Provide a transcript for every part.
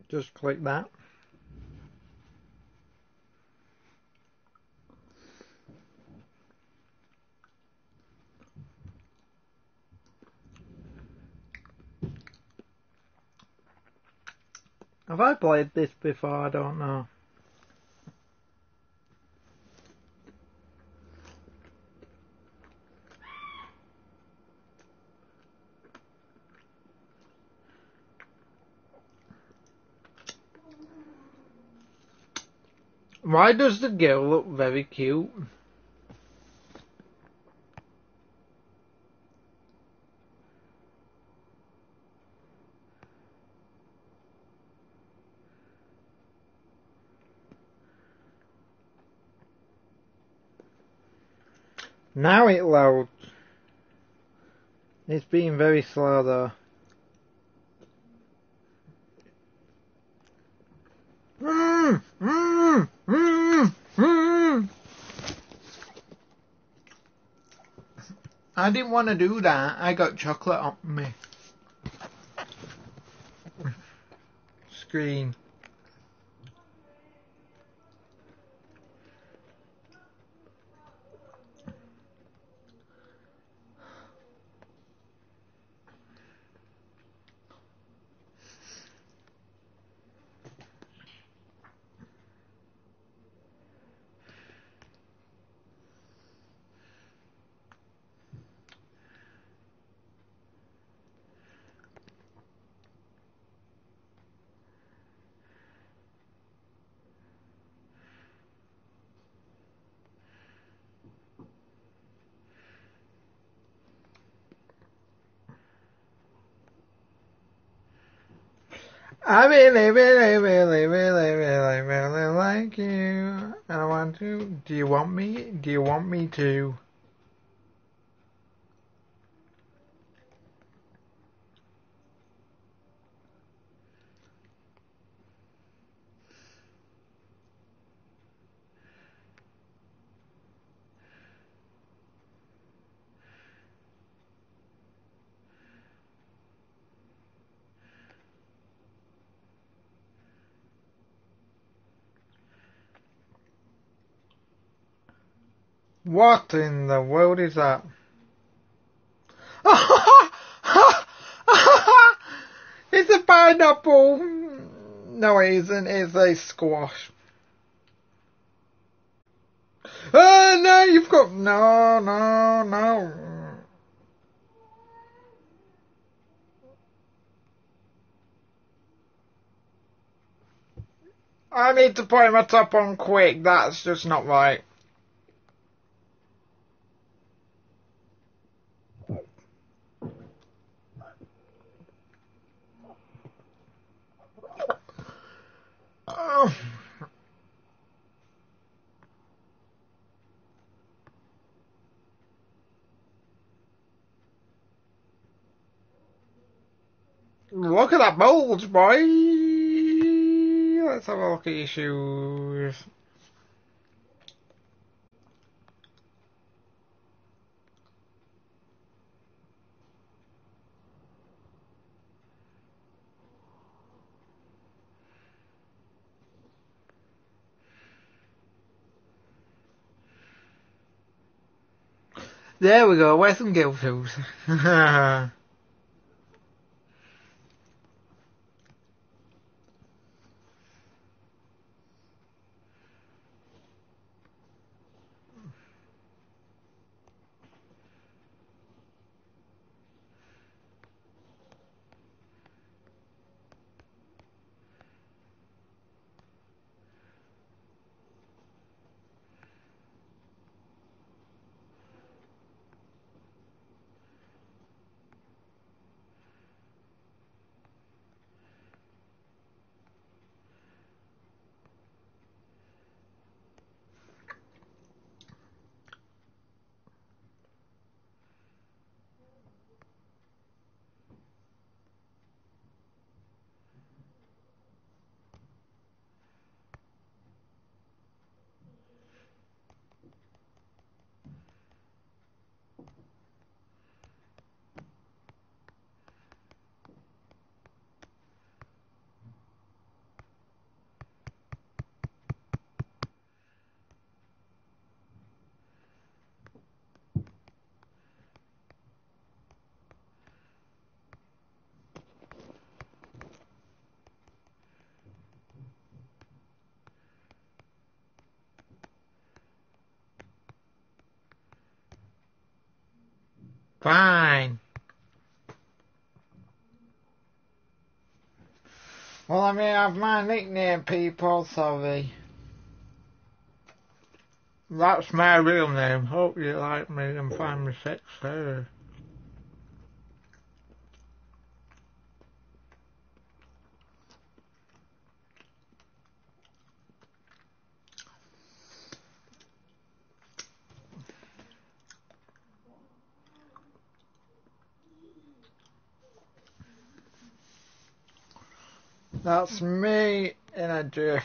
Just click that. Have I played this before? I don't know. Why does the girl look very cute? Now it loads. It's being very slow though. I didn't want to do that. I got chocolate on me screen. I really, really, really, really, really, really like you. I want to. Do you want me? Do you want me to? What in the world is that? It's a pineapple. No, it isn't. It's a squash. Oh, no, you've got... No, no, no. I need to put my top on quick. That's just not right. Oh. Look at that bulge, boy. Let's have a look at your shoes. There we go. Wear some gill shoes. Fine. Well, I may have my nickname, people, sorry. That's my real name. Hope you like me and find me sexy. That's me in a GIF.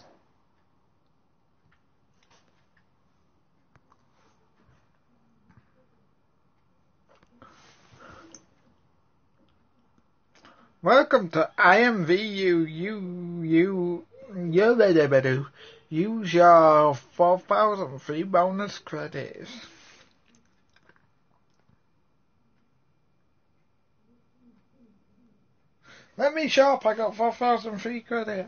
Welcome to IMVU. Use your 4,000 free bonus credits. Let me shop. I got 4,000 free credit.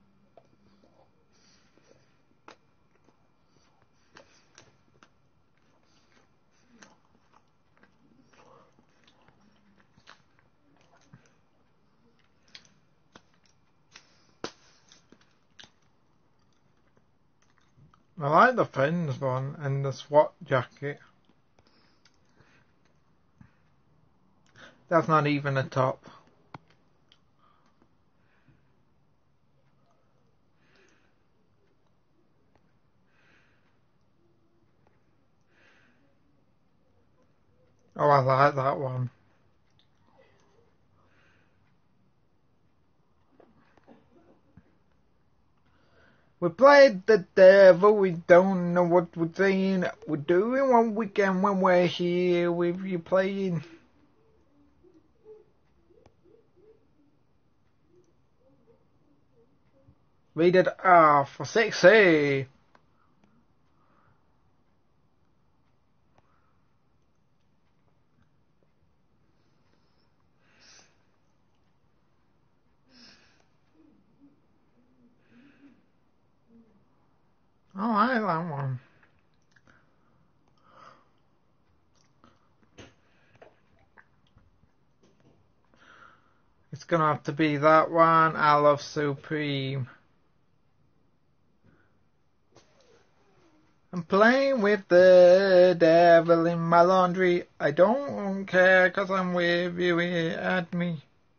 I like the Friends one and the SWAT jacket. That's not even a top. Oh, I like that one. We played the devil, we don't know what we're saying. We're doing one weekend when we're here with you playing. Read it off for 60. Oh, I like that one. It's gonna have to be that one. I Love Supreme. I'm playing with the devil in my laundry. I don't care 'cause I'm with you here at me.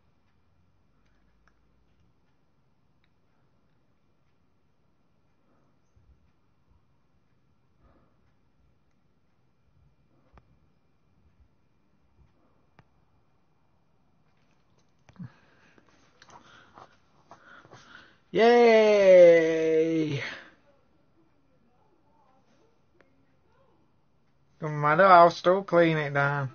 Yay! No matter, I'll still clean it down.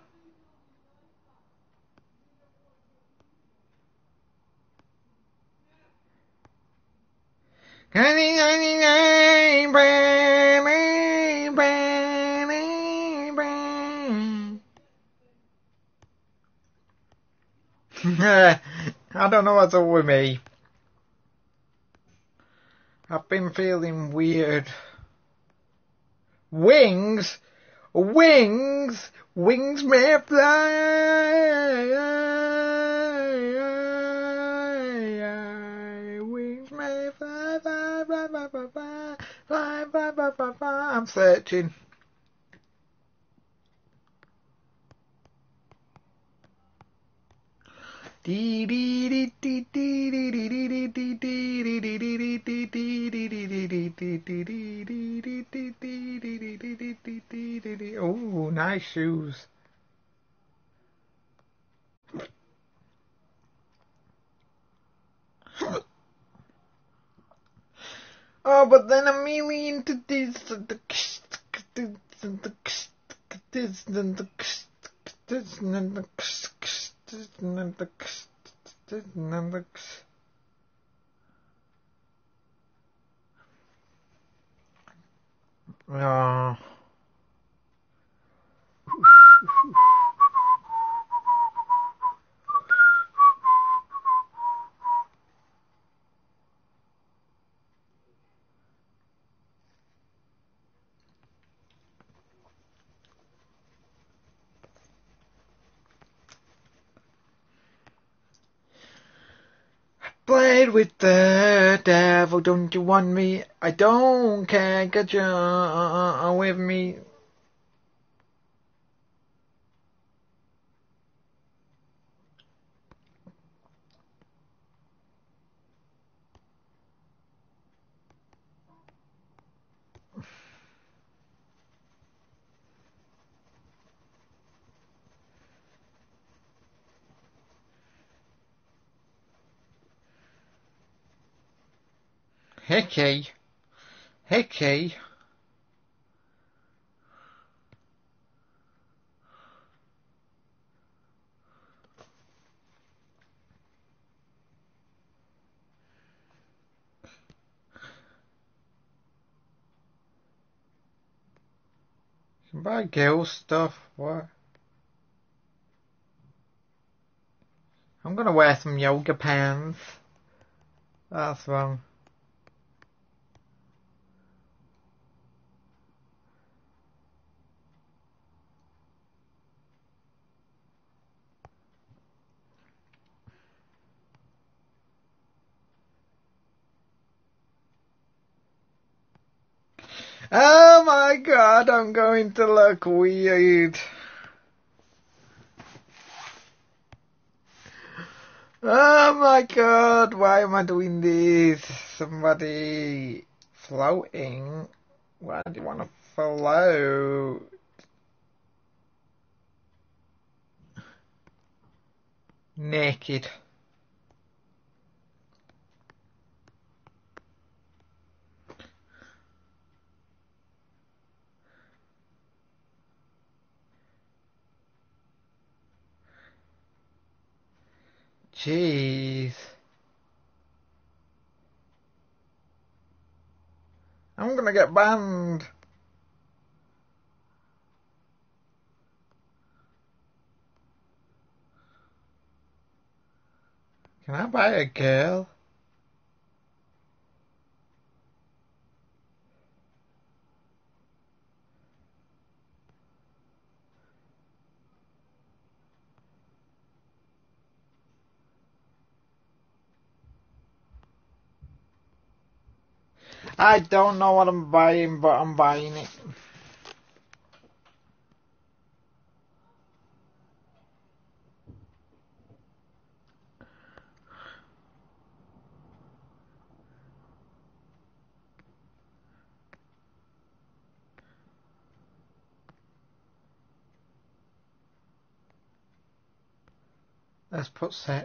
I don't know what's up with me. I've been feeling weird. Wings? Wings? Wings may fly. Wings may fly, fly, fly, fly, fly, fly, fly, fly, fly, fly, fly. I'm searching. Oh, nice shoes. Oh, but then I'm really into this. Oh. played with the devil, don't you want me? I don't care, get you with me. Hickey. Hickey. You can buy girl stuff, what? I'm gonna wear some yoga pants. That's wrong. Oh my god, I'm going to look weird. Oh my god, why am I doing this? Somebody floating? Why do you want to float? Naked. Jeez. I'm gonna get banned. Can I buy a girl? I don't know what I'm buying, but I'm buying it. Let's put sex.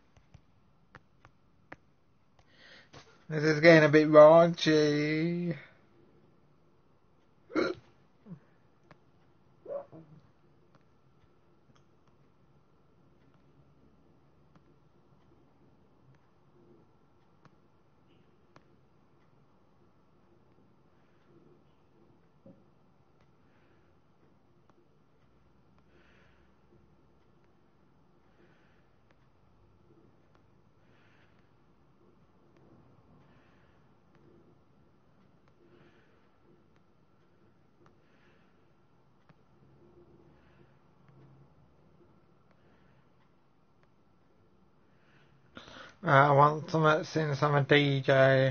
This is getting a bit raunchy. I want some since I'm a DJ.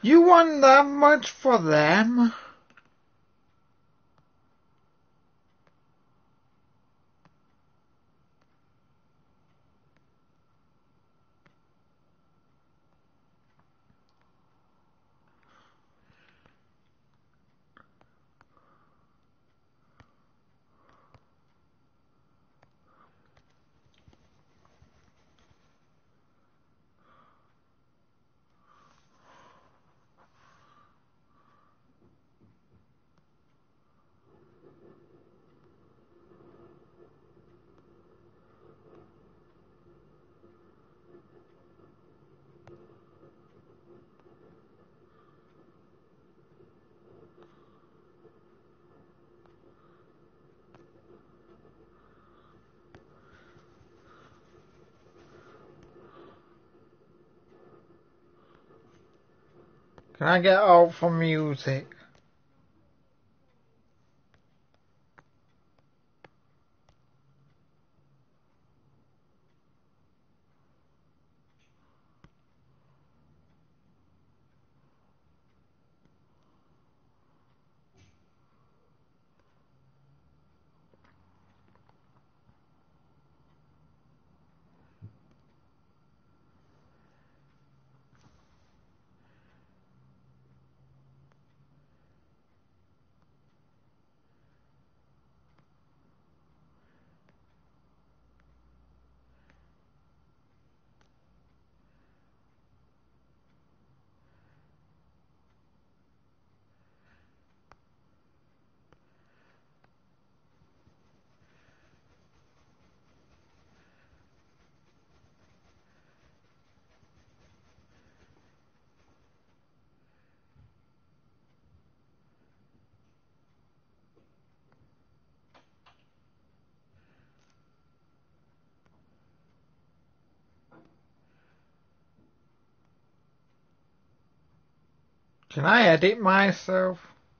You want that much for them? Can I get out for music? Can I edit myself?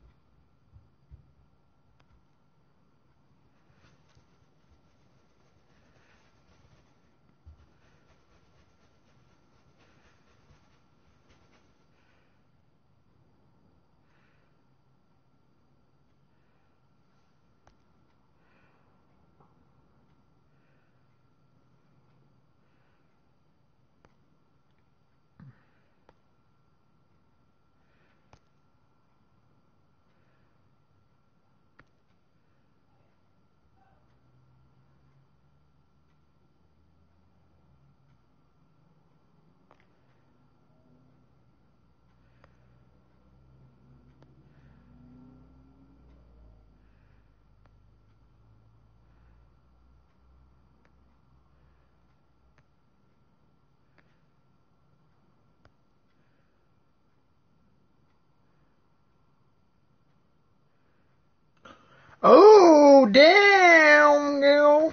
Oh, damn, girl.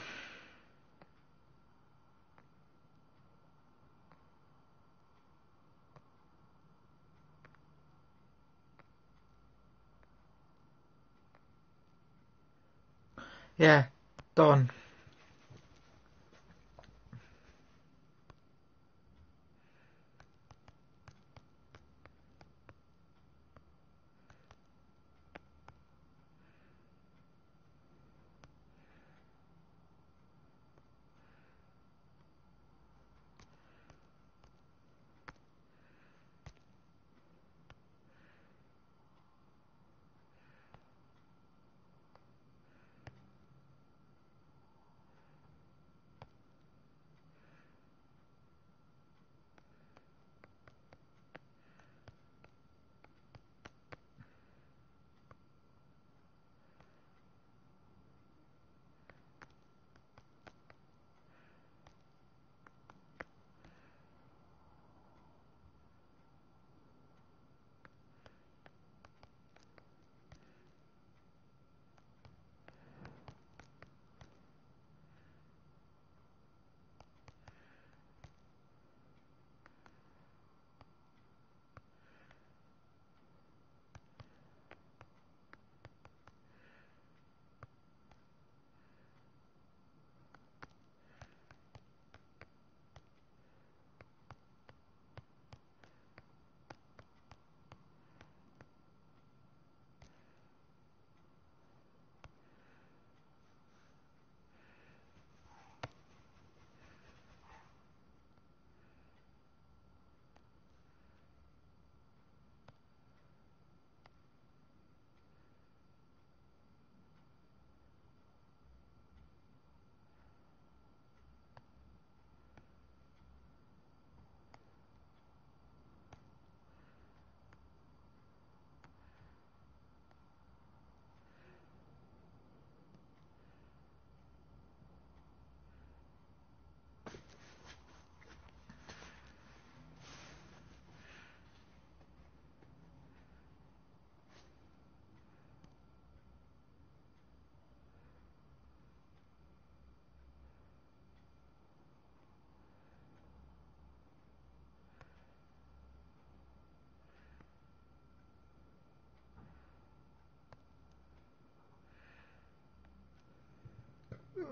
Yeah, done.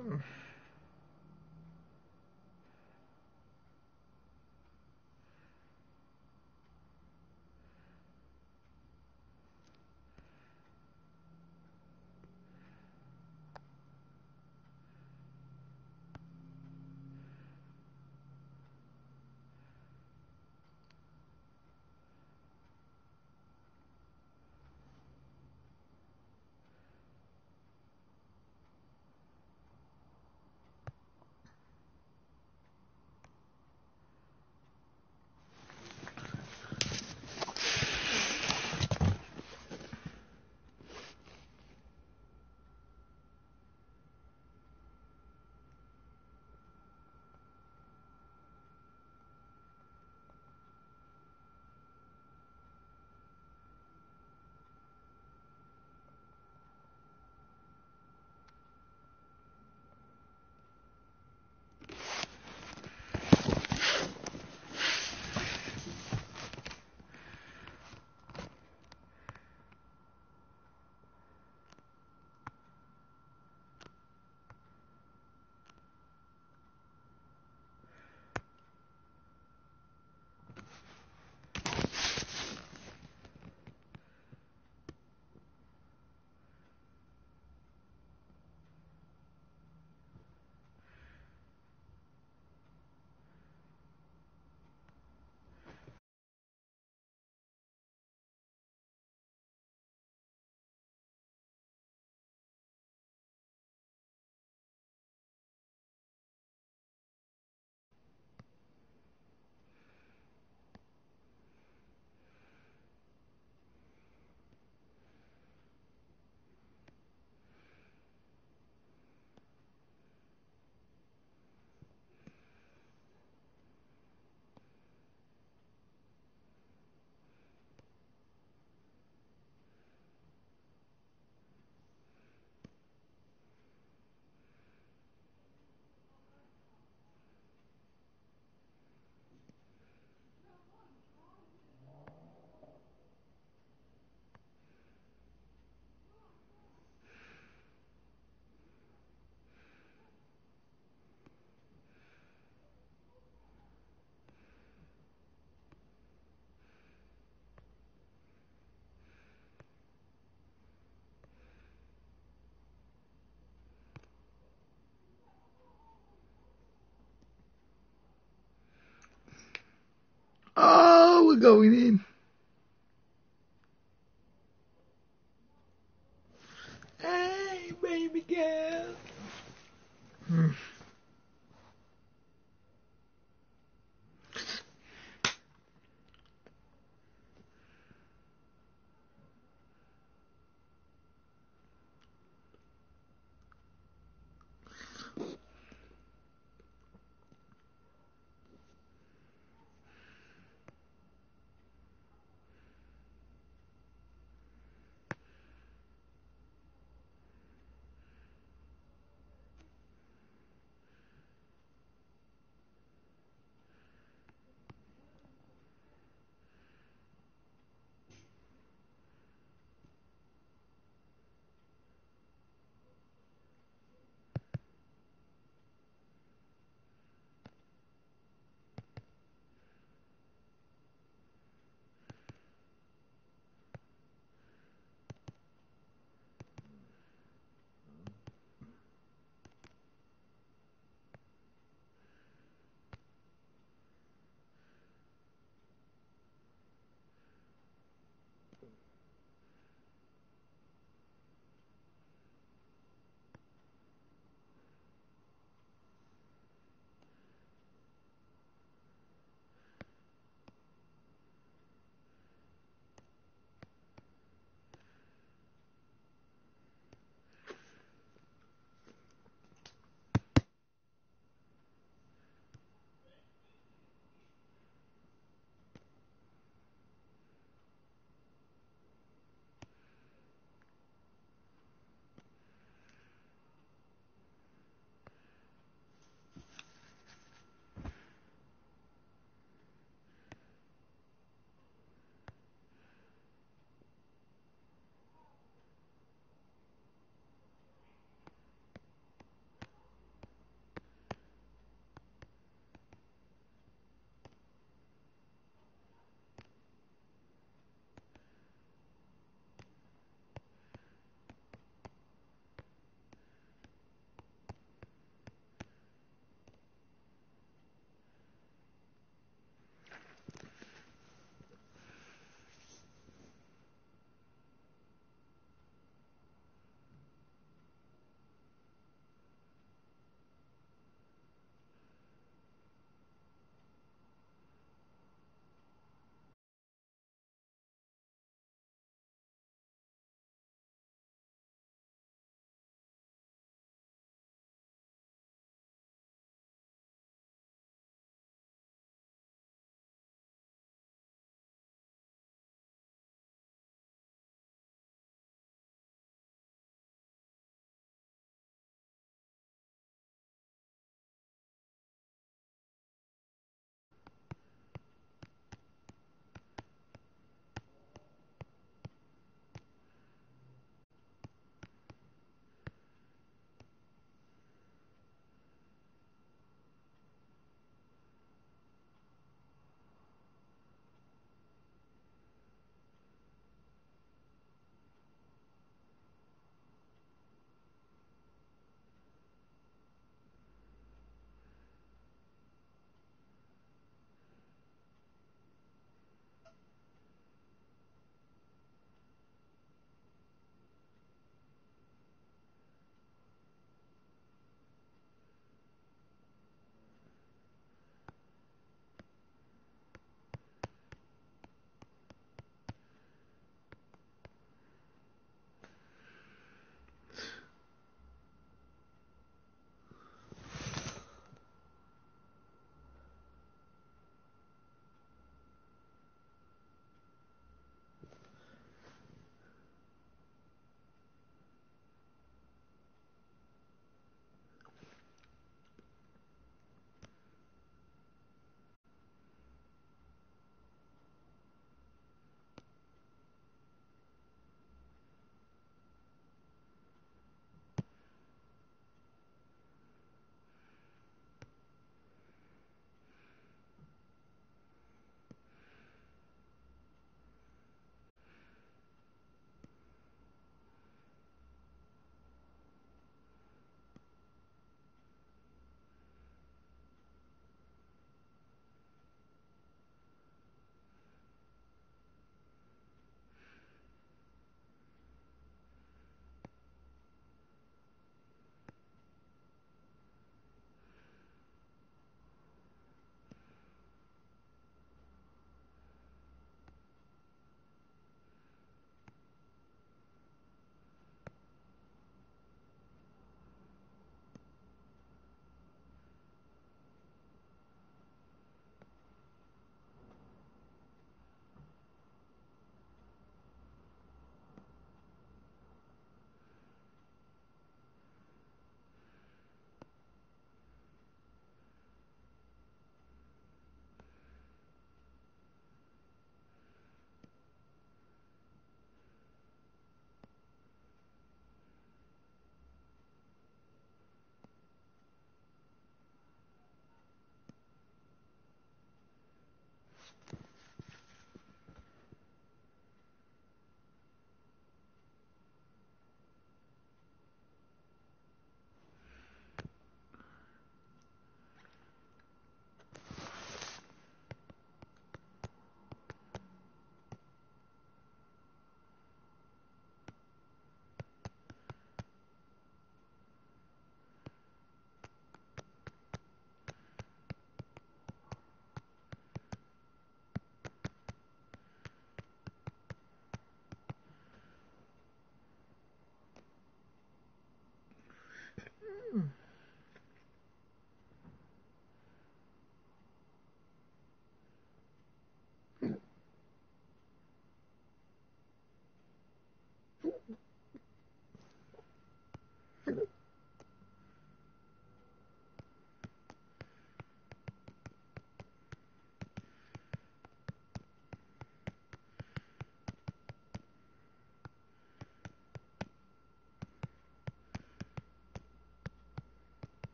Oh, we're going in. Hey, baby girl.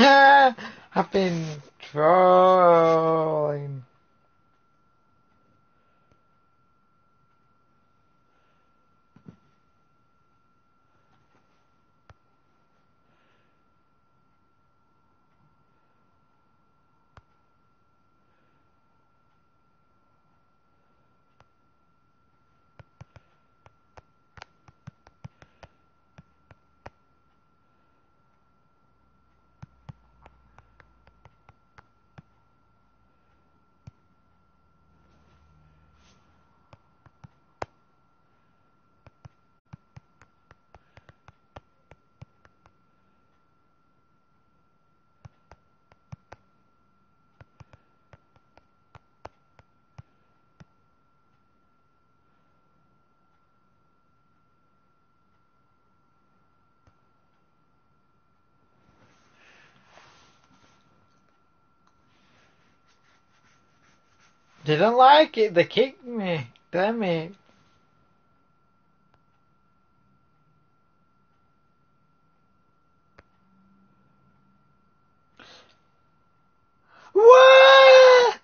I've been trolling. Didn't like it, they kicked me. Damn it. What?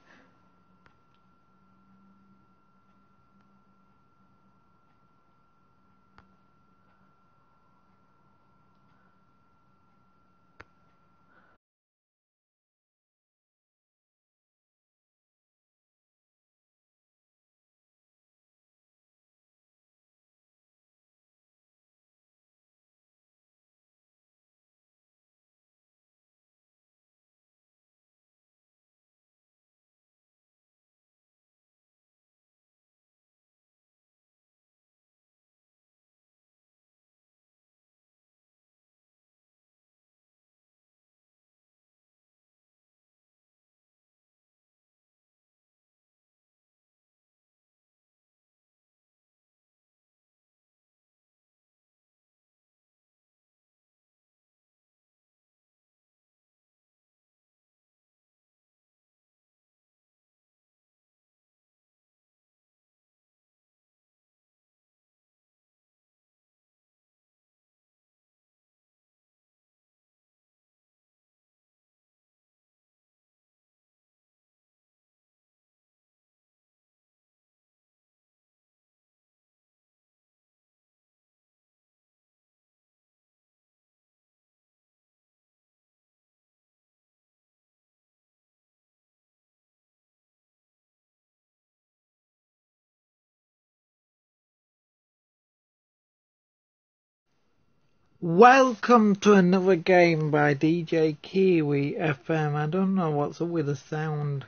Welcome to another game by DJ Kiwi FM. I don't know what's up with the sound.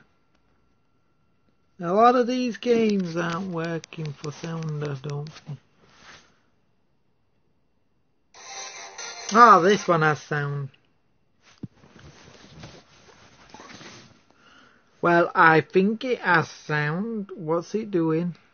A lot of these games aren't working for sound, I don't think. Oh, this one has sound. Well, I think it has sound. What's it doing?